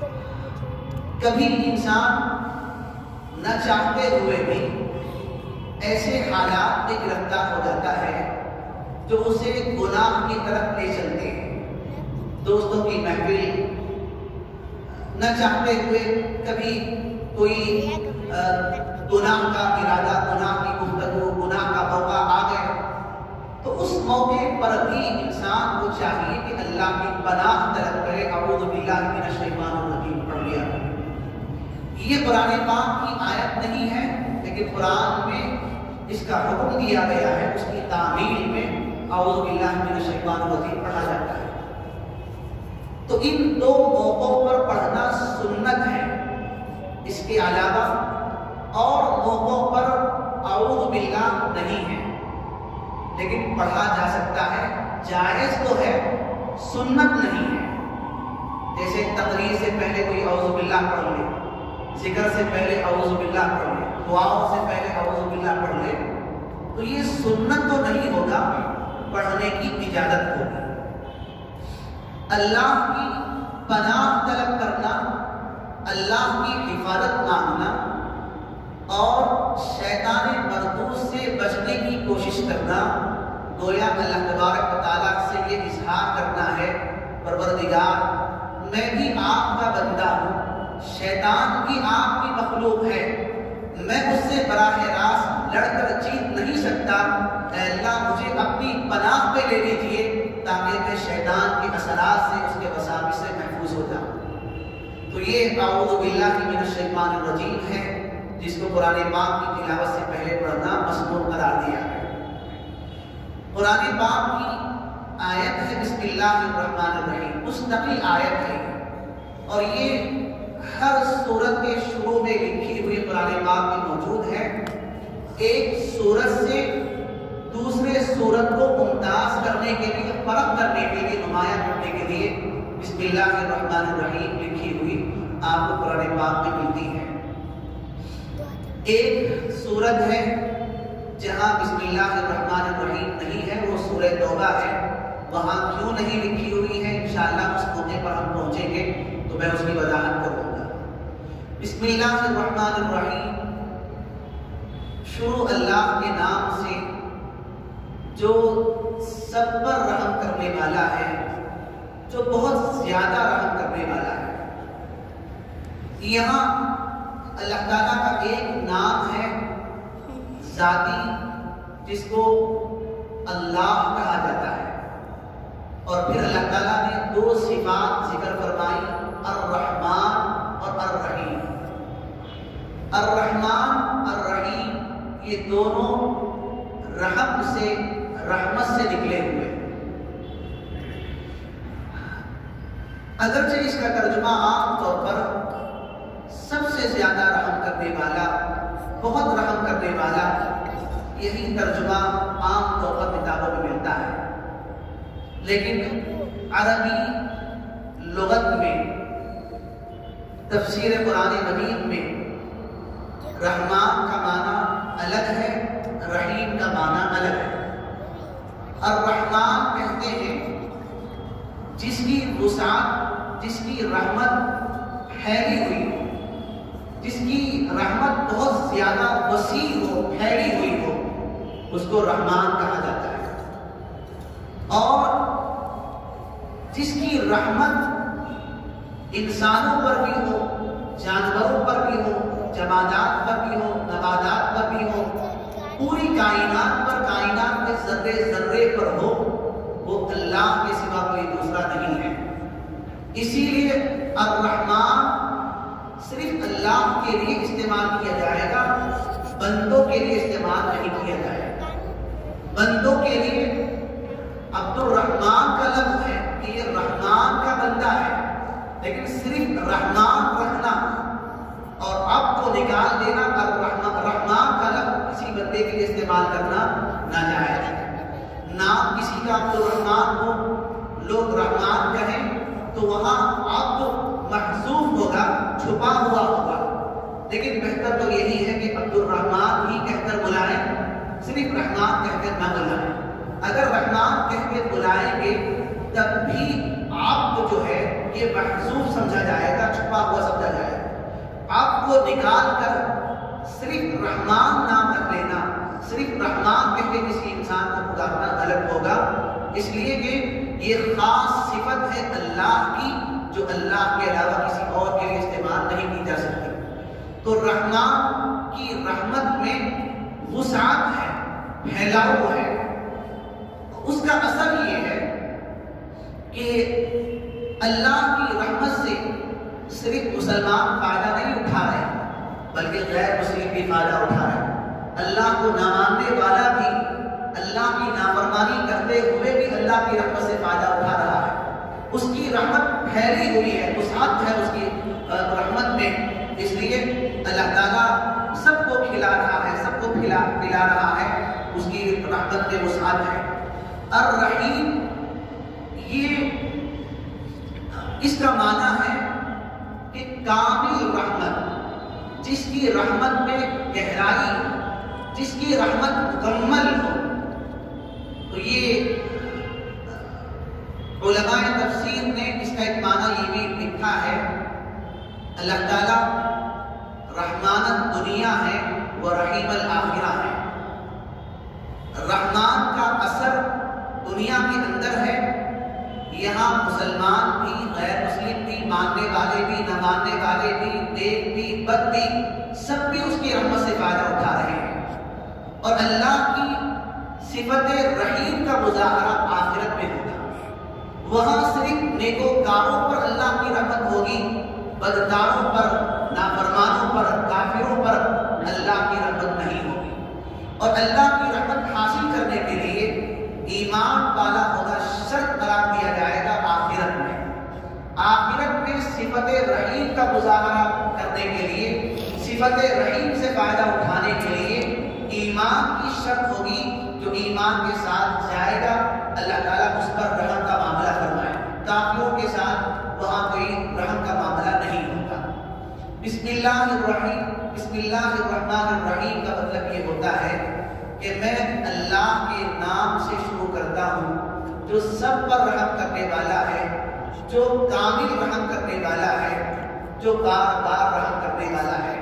Speaker 1: کبھی انسان نہ چاہتے ہوئے بھی ایسے حالات میں گرفتار ہو جاتا ہے جو اسے گناہ کی طرف لے چلتے ہیں۔ دوستوں کی محفل، نہ چاہتے ہوئے کبھی کوئی گناہ کا ارادہ، گناہ کی گفتگو، گناہ کا موقع آ گیا تو اس موقع پر بھی انسان کو چاہیے کہ اللہ کی پناہ طلب کرے، اعوذ باللہ من الشیطان الرجیم پڑھ لیا۔ یہ قرآن پاک کی آیت نہیں ہے، لیکن قرآن میں اس کا حکم دیا گیا ہے، اس کی تعمیل میں اعوذ باللہ من الشیطان الرجیم پڑھا جاتا ہے۔ تو ان دو موقعوں پر پڑھنا سنت ہے، اس کے علاوہ اور موقعوں پر اعوذ باللہ نہیں ہے، لیکن پڑھا جا سکتا ہے، جائز تو ہے، سنت نہیں ہے۔ جیسے تقریر سے پہلے کوئی اعوذ باللہ پڑھ لے، ذکر سے پہلے اعوذ باللہ پڑھ لے، دعاؤں سے پہلے اعوذ باللہ پڑھ لے، تو یہ سنت تو نہیں ہوگا، پڑھنے کی اجازت ہوگی۔ اللہ کی پناہ طلب کرنا، اللہ کی حفاظت مانگنا اور شیطان مردود سے بچنے کی کوشش کرنا، گویا اللہ تبارک و تعالیٰ سے یہ اظہار کرنا ہے، پروردگار میں بھی آپ کا بندہ ہوں، شیطان بھی آپ کی مخلوق ہے، میں اس سے براہ راست لڑ کر جیت نہیں سکتا، اے اللہ مجھے اپنی پناہ پہ لے لیجیے تاکہ میں شیطان کے اثرات سے، اس کے وساوس سے محفوظ ہو جاؤں۔ تو یہ اعوذ باللہ من الشیطان الرجیم ہے، جس کو قرآن پاک کی تلاوت سے پہلے پڑھنا مسنون قرار دیا ہے۔ قرآن پاک کی آیت ہے بسم اللہ الرحمن الرحیم، مستقل آیت ہے، اور یہ ہر سورت کے شروع میں لکھی ہوئی قرآن پاک میں موجود ہے۔ ایک سورت سے دوسرے سورت کو ممتاز کرنے کے لیے، فرق کرنے کے لیے، نمایاں کرنے کے لیے بسم اللہ الرحمن الرحیم لکھی ہوئی آپ کو قرآن پاک میں ملتی ہے۔ ایک سورت ہے جہاں بسم اللہ الرحمن الرحیم نہیں ہے، وہ سورہ توبہ ہے، وہاں کیوں نہیں لکھی ہوئی ہے انشاءاللہ اس موقع پر ہم پہنچیں گے تو میں اس کی وضاحت کروں گا۔ بسم اللہ الرحمن الرحیم، شروع اللہ کے نام سے جو سب پر رحم کرنے والا ہے، جو بہت زیادہ رحم کرنے والا ہے۔ یہاں اللہ تعالیٰ کا ایک نام ہے ذاتی جس کو اللہ کہا جاتا ہے، اور پھر اللہ تعالیٰ نے دو صفات ذکر فرمائی، الرحمن اور الرحیم۔ الرحمن الرحیم یہ دونوں رحم سے، رحمت سے نکلے ہوئے۔ اگرچہ اس کا ترجمہ عام طور پر سب سے زیادہ رحم کرنے والا، بہت رحم کرنے والا، یہی ترجمہ عام طور پر کتابوں میں ملتا ہے، لیکن عربی لغت میں، تفسیر قرآن مجید میں رحمان کا معنی الگ ہے، رحیم کا معنی الگ ہے۔ الرحمن کہتے ہیں جس کی وسعت، جس کی رحمت پھیلی ہوئی ہو، جس کی رحمت بہت زیادہ وسیع ہو، پھیلی ہوئی ہو، اس کو رحمان کہا جاتا ہے۔ اور جس کی رحمت انسانوں پر بھی ہو، جانوروں پر بھی ہو، جمادات پر بھی ہو، نباتات پر بھی ہو، پوری کائنات پر، کائنات کے ذرے ذرے پر ہو، وہ اللہ کے سوا کوئی دوسرا نہیں ہے۔ اسی لیے الرحمن صرف اللہ کے لیے استعمال کیا جائے گا، بندوں کے لیے استعمال نہیں کیا جائے گا۔ بندوں کے لیے عبد الرحمن کا لفظ ہے کہ یہ رحمان کا بندہ ہے، لیکن صرف رحمان رکھنا اور عبد کو نکال دینا، رحمان کا لفظ کسی بندے کے لیے استعمال کرنا ناجائز ہے۔ نام کسی کا عبد الرحمن ہو، لوگ رحمان کہیں تو وہاں عبد محذوف ہوگا، چھپا ہوا ہوگا، لیکن بہتر تو یہی ہے کہ عبد الرحمن ہی کہہ کر بلائیں، صرف رحمان کہہ کر نہ بلائیں۔ اگر رحمان کہہ کے بلائیں گے تب بھی عبد جو ہے یہ محذوف سمجھا جائے گا، چھپا کو نکال کر صرف رحمان نام رکھ لینا، صرف رحمان کہتے کسی انسان کو پکارنا غلط ہوگا، اس لیے کہ یہ خاص صفت ہے اللہ کی جو اللہ کے علاوہ کسی اور کے لیے استعمال نہیں کی جا سکتی۔ تو رحمان کی رحمت میں وسعت ہے، پھیلاؤ ہے۔ اس کا اثر یہ ہے کہ اللہ کی رحمت سے صرف مسلمان فائدہ نہیں اٹھا رہے بلکہ غیر مسلم بھی فائدہ اٹھا رہے ہیں۔ اللہ کو نہ ماننے والا بھی اللہ کی نافرمانی کرتے ہوئے بھی اللہ کی رحمت سے فائدہ اٹھا رہا ہے۔ اس کی رحمت پھیلی ہوئی ہے، وسعت ہے اس کی رحمت میں، اس لیے اللہ تعالیٰ سب کو کھلا رہا ہے، سب کو کھلا پلا رہا ہے، اس کی رحمت میں وسعت ہے۔ الرحیم یہ اس کا معنی ہے کہ کامل رحمت، جس کی رحمت میں گہرائی، جس کی رحمت مکمل ہو۔ تو یہ علماء تفسیر نے اس کا ایک معنی یہ بھی لکھا ہے، اللہ تعالیٰ رحمان الدنیا ہے وہ رحیم الآخرہ ہے۔ رحمان کا اثر دنیا کے اندر ہے، یہاں مسلمان بھی، غیر مسلم بھی، ماننے والے بھی، نہ ماننے والے بھی، نیک بھی، بد بھی، سب بھی اس کی رحمت سے فائدہ اٹھا رہے ہیں۔ اور اللہ کی صفت رحیم کا مظاہرہ آخرت میں ہوگا، وہاں صرف نیکوکاروں پر اللہ کی رحمت ہوگی، بدکاروں پر، نافرمانوں پر، کافروں پر اللہ کی رحمت نہیں ہوگی۔ اور اللہ کی رحمت حاصل کرنے کے لیے ایمان والا ہونا شرط قرار دیا جائے گا آخرت میں۔ آخرت میں صفت رحیم کا مظاہرہ کرنے کے لیے، صفت رحیم سے فائدہ اٹھانے کے لیے ایمان کی شرط ہوگی، جو ایمان کے ساتھ جائے گا اللہ تعالیٰ اس پر رحم کا معاملہ فرمائے۔ کافروں کے ساتھ وہاں کوئی رحم کا معاملہ نہیں ہوگا۔ بسم اللہ الرحیم، بسم اللہ الرحمن الرحیم کا مطلب یہ ہوتا ہے کہ میں اللہ کے نام سے شروع کرتا ہوں جو سب پر رحم کرنے والا ہے، جو کامل رحم کرنے والا ہے، جو بار بار رحم کرنے والا ہے۔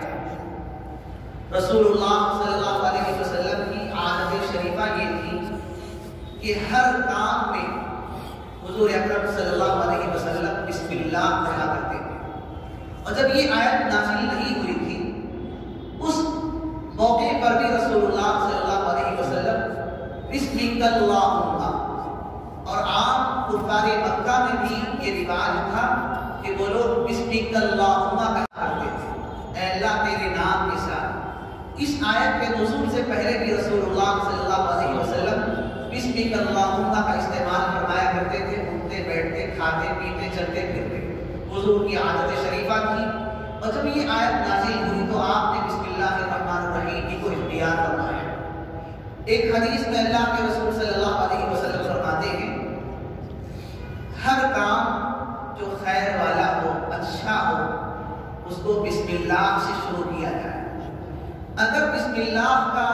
Speaker 1: رسول اللہ صلی اللہ علیہ وسلم کی عادت شریفہ یہ تھی کہ ہر کام میں حضور اکرم صلی اللہ علیہ وسلم بسم اللہ پڑھا کرتے تھے۔ اور جب یہ آیت نازل نہیں ہوئی تھی اس موقع پر بھی رسول اللہ صلی اللہ علیہ وسلم بسمک اللہم، اور عام کفار مکہ میں بھی یہ رواج تھا کہ وہ لوگ بسمک اللہم کہا کرتے تھے، اے اللہ تیرے نام کے ساتھ۔ اس آیت کے نزول سے پہلے بھی رسول اللہ صلی اللہ علیہ وسلم بسمک اللہم کا استعمال فرمایا کرتے تھے، اٹھتے بیٹھتے، کھاتے پیتے، چلتے پھرتے، حضور کی عادت شریفہ تھی۔ اور جب یہ آیت نازل ہوئی تو آپ نے بسم اللہ الرحمن الرحیم ہی کو اختیار فرمایا۔ ایک حدیث میں اللہ کے رسول صلی اللہ علیہ وسلم فرماتے ہیں ہر کام جو خیر والا ہو، اچھا ہو، اس کو بسم اللہ سے شروع کیا جائے۔ اگر بسم اللہ کا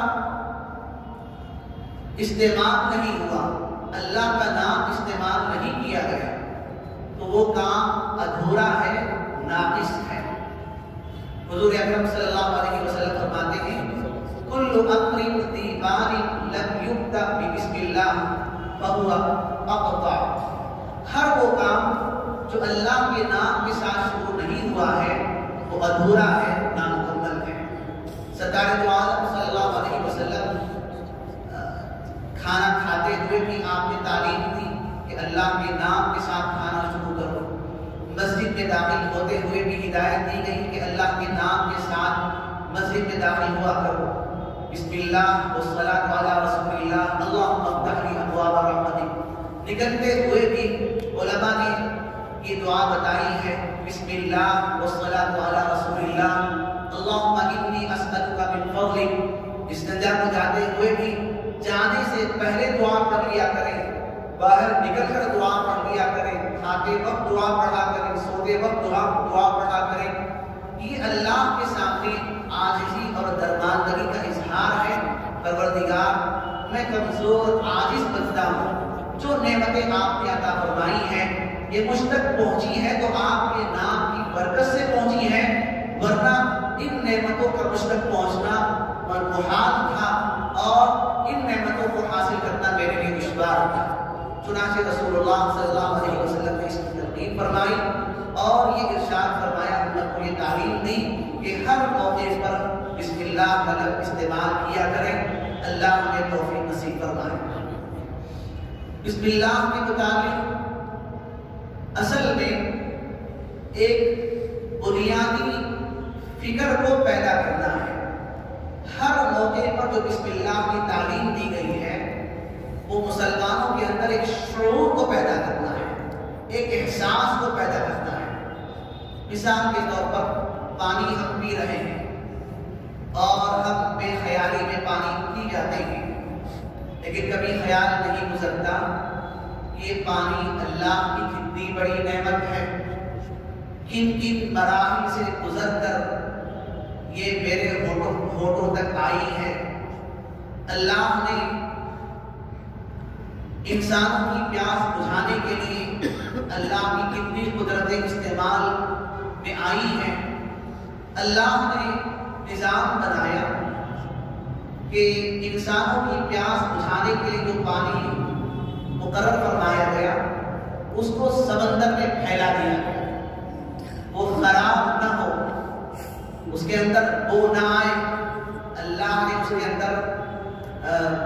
Speaker 1: استعمال نہیں ہوا، اللہ کا نام استعمال نہیں کیا گیا، تو وہ کام ادھورا ہے، ناقص ہے۔ حضور اکرم صلی اللہ علیہ وسلم فرماتے ہیں کل امر دیبار لم یبدأ بسم اللہ فہو اقطع، ہر وہ کام جو اللہ کے نام کے ساتھ شروع نہیں ہوا ہے وہ ادھورا ہے، نامکمل ہے۔ سرکار دو عالم صلی اللہ علیہ وسلم کھانا کھاتے ہوئے بھی آپ نے تعلیم دی کہ اللہ کے نام کے ساتھ کھانا شروع کرو۔ مسجد میں داخل ہوتے ہوئے بھی ہدایت دی گئی کہ اللہ کے نام کے ساتھ مسجد میں داخل ہوا کرو۔ بسم اللہ والصلاۃ علی رسول اللہ، اللہم افتح لی ابواب رحمتک۔ نکلتے ہوئے بھی علماء نے یہ دعا بتائی ہے، بسم اللہ والصلاۃ علی رسول اللہ، اللہم انی اسألک من فضلک۔ استنجا کو جاتے ہوئے بھی جانے سے پہلے دعا کر لیا کریں، باہر نکل کر دعا پڑھ لیا کریں، کھاتے وقت دعا پڑھا کریں، سوتے وقت دعا دعا پڑھا کریں۔ یہ اللہ کے سامنے عاجزی اور درماندگی کا اظہار ہے، پروردگار میں کمزور عاجز بندہ ہوں، جو نعمتیں آپ نے عطا فرمائی ہیں یہ مجھ تک پہنچی ہے تو آپ کے نام کی برکت سے پہنچی ہے، ورنہ ان نعمتوں کا مجھ تک پہنچنا محال تھا اور ان نعمتوں کو حاصل کرنا میرے لیے دشوار تھا۔ چنانچہ رسول اللہ صلی اللہ علیہ وسلم نے اس کی تلقین فرمائی اور یہ ارشاد فرمایا، ہم کو یہ تعلیم دی کہ ہر موقع پر بسم اللہ کا لفظ استعمال کیا کریں۔ اللہ ہمیں توفیق نصیب فرمائے۔ بسم اللہ کے مطابق اصل میں ایک بنیادی فکر کو پیدا کرنا ہے۔ ہر موقع پر جو بسم اللہ کی تعلیم دی گئی ہے وہ مسلمانوں کے اندر ایک شعور کو پیدا کرنا ہے، ایک احساس کو پیدا کرنا ہے۔ مثال کے طور پر پانی ہم پی رہے ہیں اور ہم بے خیالی میں پانی پی جاتے ہیں، لیکن کبھی خیال نہیں گزرتا کہ یہ پانی اللہ کی کتنی بڑی نعمت ہے، کن کن مراحل سے گزر کر یہ میرے ہونٹوں ہونٹوں تک آئی ہے۔ اللہ نے انسانوں کی پیاس بجھانے کے لیے اللہ کی کتنی قدرتیں استعمال میں آئی ہیں۔ اللہ نے نظام بنایا کہ انسانوں کی پیاس بجھانے کے لیے جو پانی مقرر فرمایا گیا اس کو سمندر میں پھیلا دیا گیا، وہ خراب نہ ہو، اس کے اندر بو نہ آئے۔ اللہ نے اس کے اندر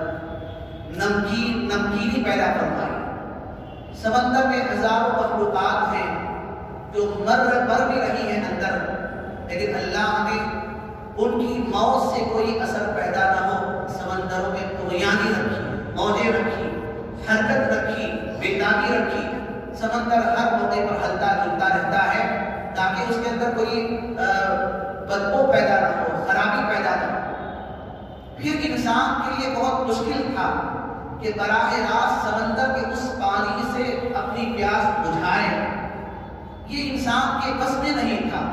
Speaker 1: نمکین نمکینی پیدا فرمائی۔ سمندر میں ہزاروں مخلوقات ہیں جو مر مر بھی رہی ہیں اندر، لیکن اللہ نے ان کی موت سے کوئی اثر پیدا نہ ہو سمندروں میں طغیانی رکھی، موجیں رکھی، حرکت رکھی، بیتابی رکھی۔ سمندر ہر موقع پر ہلتا جلتا رہتا ہے تاکہ اس کے اندر کوئی بدبو پیدا نہ ہو، خرابی پیدا نہ ہو۔ پھر انسان کے لیے بہت مشکل تھا کہ براہ راست سمندر کے اس پانی سے اپنی پیاس بجھائے، یہ انسان کے بس میں نہیں تھا۔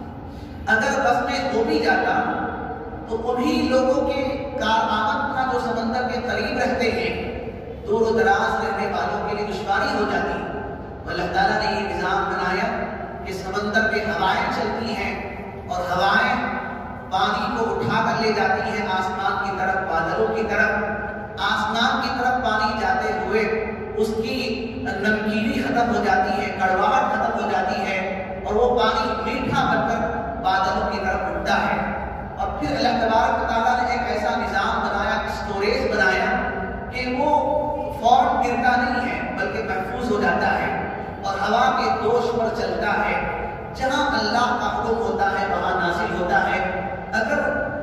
Speaker 1: اگر بس میں ہو بھی جاتا تو انہی لوگوں کے کارآمد تھا جو سمندر کے قریب رہتے ہیں، دور و دراز رہنے والوں کے لیے دشواری ہو جاتی۔ اللہ تعالیٰ نے یہ نظام بنایا کہ سمندر میں ہوائیں چلتی ہیں اور ہوائیں پانی کو اٹھا کر لے جاتی ہیں آسمان کی طرف، بادلوں کی طرف۔ آسمان کی طرف پانی جاتے ہوئے اس کی نمکینی ختم ہو جاتی ہے، کڑواہٹ ختم ہو جاتی ہے اور وہ پانی میٹھا بن کر بادلوں کی طرف اٹھتا ہے۔ اور پھر اللہ تبارک و تعالیٰ نے ایک ایسا نظام بنایا، اسٹوریج بنایا کہ وہ فوراً گرتا نہیں ہے بلکہ محفوظ ہو جاتا ہے اور ہوا کے دوش پر چلتا ہے۔ جہاں اللہ کا حکم ہوتا ہے وہاں نازل ہوتا ہے۔ اگر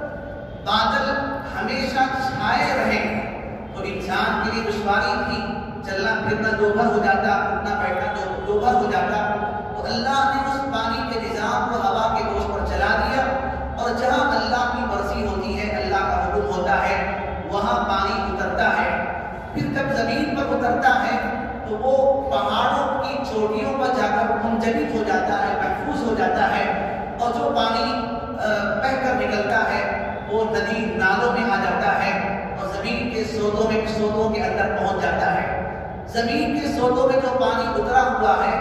Speaker 1: بادل ہمیشہ چھائے رہیں تو انسان کے لیے دشواری تھی، چلنا پھرنا دوبھر ہو جاتا، اٹھنا بیٹھنا دوبھر ہو جاتا۔ تو اللہ نے اس پانی کے نظام کو ہوا کے دوش پر چلا دیا اور جہاں اللہ کی مرضی ہوتی ہے، اللہ کا حکم ہوتا ہے، وہاں پانی اترتا ہے۔ پھر جب زمین پر اترتا ہے تو وہ پہاڑوں کی چوٹیوں پر جا کر منجمد ہو جاتا ہے، محفوظ ہو جاتا ہے، اور جو پانی بہہ کر نکلتا ہے وہ ندی نالوں میں آ جاتا ہے اور زمین کے سودوں میں سودوں کے اندر پہنچ جاتا ہے۔ زمین کے سودوں میں جو پانی اترا ہوا ہے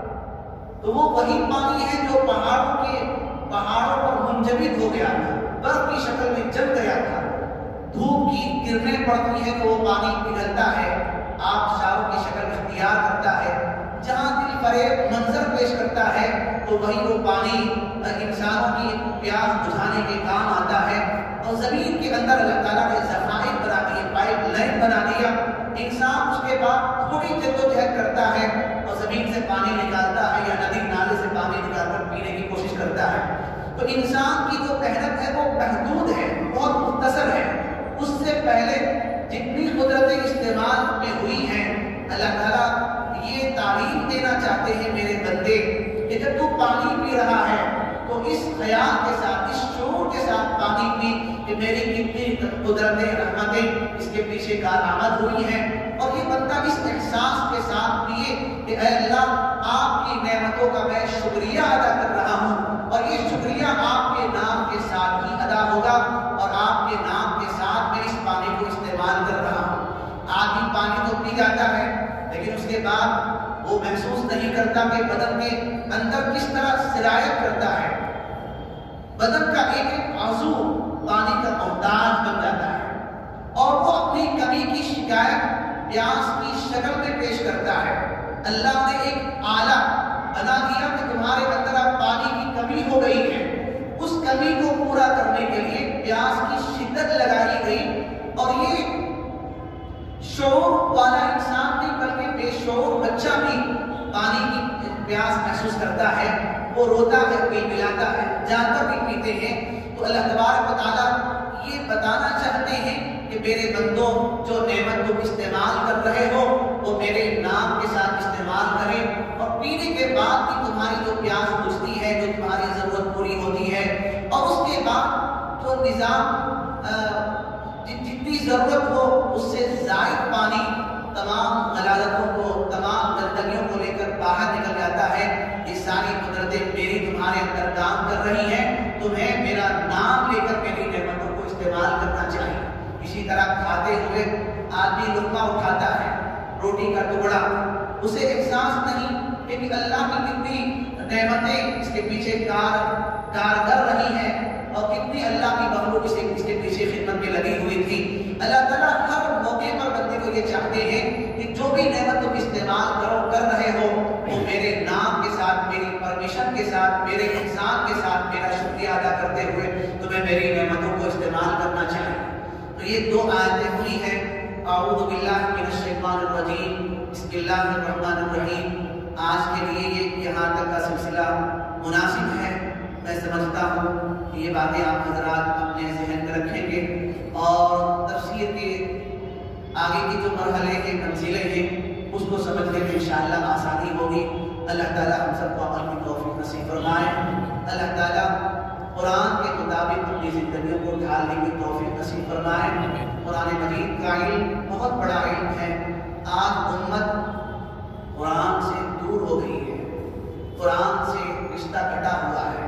Speaker 1: تو وہ وہی پانی ہے جو پہاڑوں کے پہاڑوں پر منجمد ہو گیا تھا، برف کی شکل میں جم گیا تھا۔ دھوپ کی کرنیں پڑتی ہیں تو وہ پانی پگھلتا ہے، آبشاروں کی شکل اختیار کرتا ہے۔ جہاں دل فریب منظر پیش کرتا ہے تو وہی وہ پانی انسانوں کی پیاس بجھانے کے کام آتا ہے۔ اور زمین کے اندر اللہ تعالیٰ نے ذخائر بنا دیے، پائپ لائن بنا دیا۔ انسان اس کے بعد تھوڑی جدوجہد کرتا ہے اور زمین سے پانی نکالتا ہے یا ندی نالے سے پانی نکال کر پینے کی کوشش کرتا ہے۔ تو انسان کی جو محنت ہے وہ محدود ہے، بہت مختصر ہے۔ اس سے پہلے جتنی قدرتیں استعمال میں ہوئی ہیں، اللہ تعالیٰ یہ تعلیم دینا چاہتے ہیں میرے بندے کہ جب تو پانی پی رہا ہے تو اس خیال کے ساتھ، اس شعور کے ساتھ پانی پی کہ میری کتنی قدرتیں، رحمتیں اس کے پیچھے کارآمد ہوئی ہیں۔ اور یہ بندہ اس احساس کے ساتھ پیے کہ اے اللہ، آپ کی نعمتوں کا میں شکریہ ادا کر رہا ہوں اور یہ شکریہ آپ کے نام کے ساتھ ہی ادا ہوگا اور آپ کے نام کے ساتھ میں اس پانی کو استعمال کر رہا ہوں۔ آدمی پانی تو پی جاتا ہے لیکن اس کے بعد وہ محسوس نہیں کرتا کہ بدن کے اندر کس طرح سرایت کرتا ہے۔ بدن کا ایک ایک عضو پانی کا محتاج بن جاتا ہے اور وہ اپنی کمی کی شکایت پیاس کی شکل میں پیش کرتا ہے۔ اللہ نے ایک آلہ بنا دیا کہ تمہارے اندر اب پانی کی کمی ہو گئی ہے، اس کمی کو پورا کرنے کے لیے پیاس کی شدت لگائی گئی، اور یہ شعور والا انسان نہیں بلکہ بے شعور بچہ بھی پانی کی پیاس محسوس کرتا ہے، وہ روتا ہے، کوئی پلاتا ہے، جانور بھی پیتے ہیں۔ تو اللہ تبارک و تعالیٰ یہ بتانا چاہتے ہیں کہ میرے بندوں جو نعمت تم استعمال کر رہے ہو وہ میرے نام کے ساتھ استعمال کریں، اور پینے کے بعد بھی تمہاری جو پیاس بجھتی ہے، جو تمہاری ضرورت پوری ہوتی ہے، اور اس کے بعد جو نظام جتنی ضرورت ہو اس سے زائد پانی تمام غلالتوں کو، تمام گندگیوں کو لے کر باہر نکل جاتا ہے۔ یہ ساری قدرتیں میری تمہارے اندر کام کر رہی ہیں، تمہیں میرا نام لے کر میری نعمتوں کو استعمال کرنا چاہیے۔ اسی طرح کھاتے ہوئے آدمی لقمہ اٹھاتا ہے، روٹی کا ٹکڑا، اسے احساس نہیں کہ اللہ کی کتنی نعمتیں اس کے پیچھے کار کارگر رہی ہیں، اور کتنی اللہ کی مخلوق اس کے پیچھے خدمت میں لگی ہوئی تھی۔ اللہ تعالیٰ ہر موقع پر بندے کو یہ چاہتے ہیں کہ جو بھی نعمت تم استعمال کرو کر رہے ہو وہ میرے نام کے ساتھ، میری پرمیشن کے ساتھ، میرے احسان کے ساتھ میرا شکریہ ادا کرتے ہوئے تمہیں میری نعمتوں کو استعمال کرنا چاہیے۔ تو یہ دو آیتیں ہوئی ہیں، اعوذ باللہ من الشیطان الرجیم، بسم اللہ الرحمن الرحیم۔ آج کے لیے یہ یہاں تک کا سلسلہ مناسب ہے۔ میں سمجھتا ہوں کہ یہ باتیں آپ حضرات اپنے ذہن میں رکھیں گے، اور تفسیر کے آگے کی جو مرحلے کے منزلیں ہیں اس کو سمجھنے میں انشاءاللہ آسانی ہوگی۔ اللہ تعالیٰ ہم سب کو عمل کی توفیق نصیب فرمائے۔ اللہ تعالیٰ قرآن کے مطابق اپنی زندگیوں کو ڈھالنے کی توفیق نصیب فرمائے۔ قرآن مجید کا علم بہت بڑا علم ہے۔ آج امت قرآن سے دور ہو گئی ہے، قرآن سے رشتہ کٹا ہوا ہے۔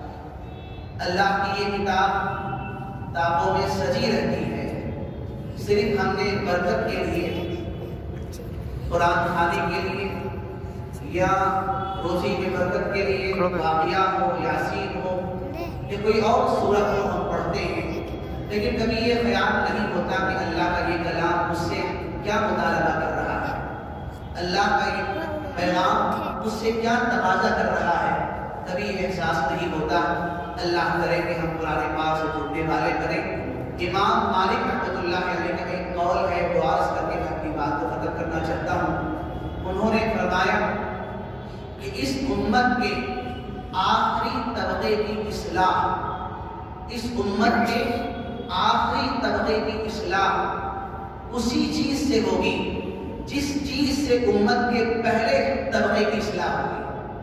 Speaker 1: اللہ کی یہ کتاب کتابوں میں سجی رہتی ہے، صرف ہم نے برکت کے لیے، قرآن کھانے کے لیے، یا روزی میں برکت کے لیے واقعہ ہو، یاسین ہو، یا کوئی اور سورت ہو ہم پڑھتے ہیں، لیکن کبھی یہ خیال نہیں ہوتا کہ اللہ کا یہ کلام مجھ سے کیا مطالبہ کر رہا ہے، اللہ کا یہ پیغام مجھ سے کیا تقاضا کر رہا ہے۔ کبھی یہ احساس نہیں ہوتا۔ اللہ کرے کہ ہم قرآن پاک سے جڑنے والے کریں۔ امام مالک رحمۃ اللہ علیہ کا ایک قول ہے، جو عرض کر کے میں اپنی بات کو ختم کرنا چاہتا ہوں۔ انہوں نے فرمایا کہ اس امت کے آخری طبقے کی اصلاح، اس امت کے آخری طبقے کی اصلاح اسی چیز سے ہوگی جس چیز سے امت کے پہلے طبقے کی اصلاح ہوگی۔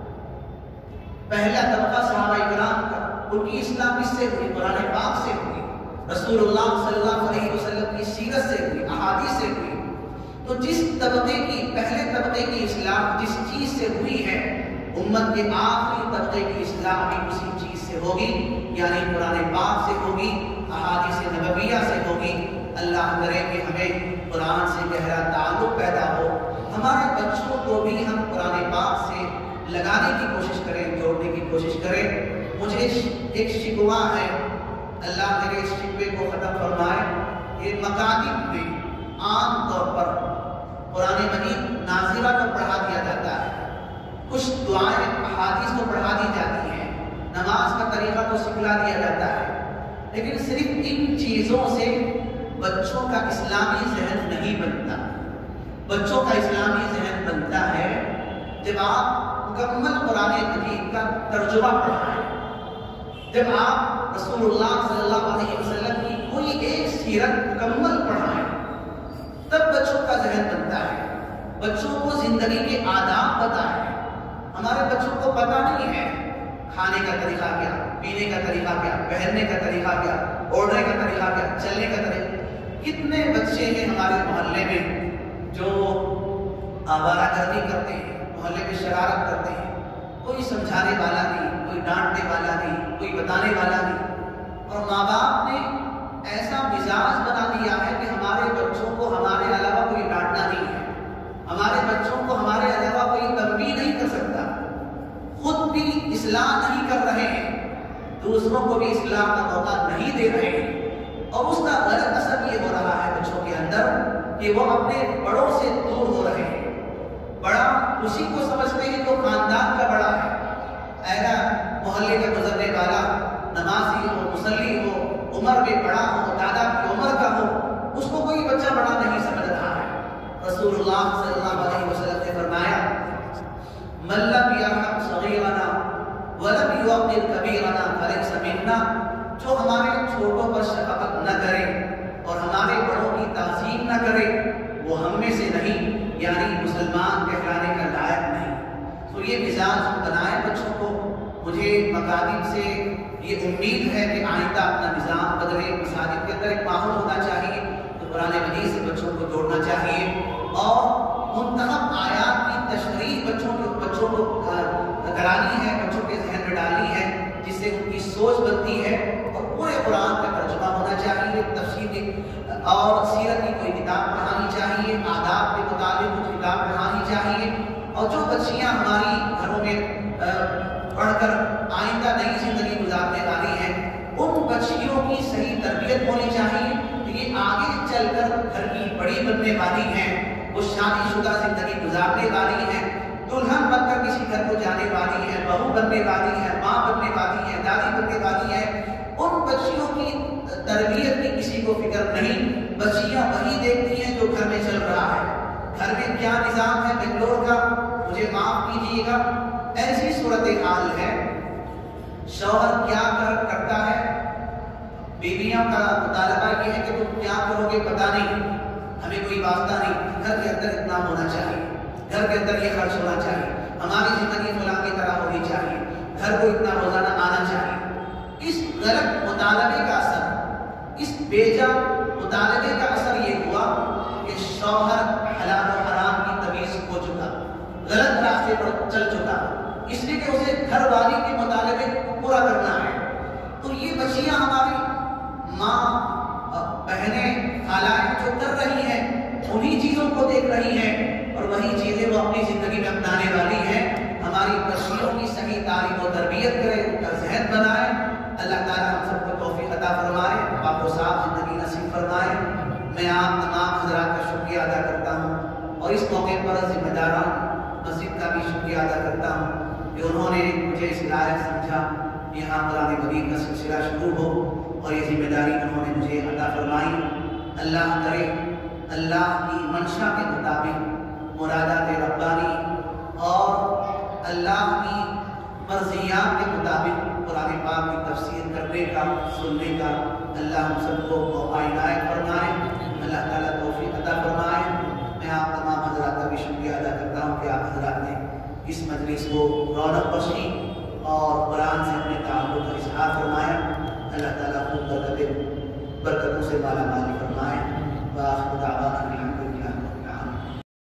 Speaker 1: پہلا طبقہ صحابہ کرام کا، ان کی اصلاح کس سے ہوئی؟ قرآن پاک سے ہوئی، رسول اللہ صلی اللہ علیہ وسلم کی سیرت سے ہوئی، احادیث سے ہوئی۔ تو جس طبقے کی، پہلے طبقے کی اصلاح جس چیز سے ہوئی ہے، امت کے آخری طبقے کی اصلاح بھی اسی چیز سے ہوگی، یعنی قرآن پاک سے ہوگی، احادیث نبویہ سے ہوگی۔ اللہ کرے کہ ہمیں قرآن سے گہرا تعلق پیدا ہو، ہمارے بچوں کو بھی ہم قرآن پاک سے لگانے کی کوشش کریں، جوڑنے کی کوشش کریں۔ مجھے ایک شکوہ ہے، اللہ میرے اس شکوے کو ختم فرمائے۔ یہ مکاتب میں عام طور پر قرآن مجید ناظرہ کو پڑھا دیا جاتا ہے، کچھ دعائیں احادیث کو پڑھا دی جاتی ہیں، نماز کا طریقہ کو سکھلا دیا جاتا ہے، لیکن صرف ان چیزوں سے بچوں کا اسلامی ذہن نہیں بنتا۔ بچوں کا اسلامی ذہن بنتا ہے جب آپ مکمل قرآن مجید کا ترجمہ پڑھائیں، جب آپ رسول اللہ صلی اللہ علیہ وسلم کی کوئی ایک سیرت مکمل پڑھائیں، تب بچوں کا ذہن بنتا ہے۔ بچوں کو زندگی کے آداب بتائیں۔ ہمارے بچوں کو پتہ نہیں ہے کھانے کا طریقہ کیا، پینے کا طریقہ کیا، پہننے کا طریقہ کیا، اوڑھنے کا طریقہ کیا، چلنے کا طریقہ۔ کتنے بچے ہیں ہمارے محلے میں جو آوارہ گردی کرتے ہیں، محلے میں شرارت کرتے ہیں، کوئی سمجھانے والا نہیں، کوئی ڈانٹنے والا نہیں، کوئی بتانے والا نہیں، اور ماں باپ نے ایسا مزاج بنا دیا ہے کہ ہمارے بچوں کو ہمارے علاوہ کوئی ڈانٹنا نہیں ہے، ہمارے بچوں کو ہمارے علاوہ کوئی تنبیہ نہیں کر سکتا، خود بھی اصلاح نہیں کر رہے ہیں، دوسروں کو بھی اسلام کا موقع نہیں دے رہے ہیں، اور اس کا غلط اثر یہ ہو رہا ہے بچوں کے اندر کہ وہ اپنے بڑوں سے دور ہو رہے ہیں۔ بڑا اسی کو سمجھتے ہیں جو خاندان کا بڑا ہے، ایسا محلے کا گزرنے والا نمازی ہو، مصلی ہو، عمر میں بڑا ہو، دادا کی عمر کا ہو، اس کو کوئی بچہ بڑا نہیں سمجھ رہا ہے۔ رسول اللہ صلی اللہ علیہ وسلم نے فرمایا من لم یرحم صغیرنا ولم یوقر کبیرنا فلیس منا، جو ہمارے چھوٹوں پر شفقت نہ کرے اور ہمارے بڑوں کی تعظیم نہ کرے وہ ہم میں سے نہیں، یعنی مسلمان کہلانے کا لائق نہیں۔ تو یہ مزاج ہم بنائیں بچوں کو۔ مجھے مکاتب سے یہ امید ہے کہ آئندہ اپنا نظام بدلے، مساجد کے اندر ایک ماحول ہونا چاہیے تو قرآن مجید سے بچوں کو جوڑنا چاہیے، اور منتخب آیات کی تشریح بچوں کو بچوں کو کرانی ہے، بچوں کے ذہن میں ڈالنی ہے، جس سے ان کی سوچ بنتی ہے، اور پورے قرآن کا ترجمہ ہونا چاہیے، تفسیر اور سیرت کی کوئی کتاب پڑھانی چاہیے، آداب کے مطابق کچھ کتاب پڑھانی چاہیے، اور جو بچیاں ہماری گھروں میں پڑھ کر آئندہ نئی زندگی گزارنے والی ہیں، ان بچیوں کی صحیح تربیت ہونی چاہیے کہ یہ آگے چل کر گھر کی بڑی بننے والی ہیں، وہ شادی شدہ زندگی گزارنے والی ہیں، دلہن بن کر کسی گھر کو جانے والی ہے، بہو بننے والی ہے، ماں بننے والی ہے، دادی بننے والی ہے۔ ان بچیوں کی تربیت کی کسی کو فکر نہیں، بچیاں وہی دیکھتی ہیں جو گھر میں چل رہا ہے۔ گھر میں کیا نظام ہے بنگلور کا، مجھے معاف کیجیے گا، ایسی صورتحال ہے، شوہر کیا کر کرتا ہے، بیویاں کا مطالبہ یہ ہے کہ تم کیا کرو گے پتہ نہیں، ہمیں کوئی واسطہ نہیں، گھر کے اندر اتنا ہونا چاہیے، گھر کے اندر یہ خرچ ہونا چاہیے، ہماری زندگی فلاں کی طرح ہونی چاہیے، گھر کو اتنا روزانہ آنا چاہیے۔ اس غلط مطالبے کا اثر، اس بیجا مطالبے کا اثر یہ ہوا کہ شوہر حلال و حرام کی تمیز ہو چکا، غلط راستے پر چل چکا، اس لیے کہ اسے گھر والی کے مطالبے کو پورا کرنا ہے۔ تو یہ بچیاں ہماری ماں، بہنیں، خالائیں جو کر رہی ہیں انہی چیزوں کو دیکھ رہی ہیں، اور وہی چیزیں وہ اپنی زندگی میں اپنانے والی ہیں۔ ہماری بچیوں کی صحیح تعلیم و تربیت کرے، ان کا ذہن بنائے۔ اللہ تعالیٰ ہم سب کو توفیق عطا فرمائے، پاک و صاف زندگی نصیب فرمائے۔ میں آپ تمام حضرات کا شکریہ ادا کرتا ہوں، اور اس موقع پر ذمہ داران مسجد کا بھی شکریہ ادا کرتا ہوں کہ انہوں نے مجھے اس لائق سمجھا یہاں قرآن مجید کا سلسلہ شروع ہو، اور یہ ذمہ داری انہوں نے مجھے عطا فرمائی۔ اللہ کرے اللہ کی منشا کے مطابق مرادات ربانی اور اللہ کی مرضیات کے مطابق قرآن پاک کی تفسیر کرنے کا، سننے کا اللہ ہم سب کو موقع عنایت فرمائے، اللہ تعالیٰ توفیق عطا فرمائے۔ میں آپ تمام حضرات کا بھی شکریہ ادا کرتا ہوں کہ آپ حضرات نے اس مجلس کو رونق بخشی اور قرآن سے اپنے تعلق کا اظہار فرمایا۔ اللہ تعالیٰ خوب برکتیں برکتوں سے مالا مال فرمائے۔ وآخر دعوانا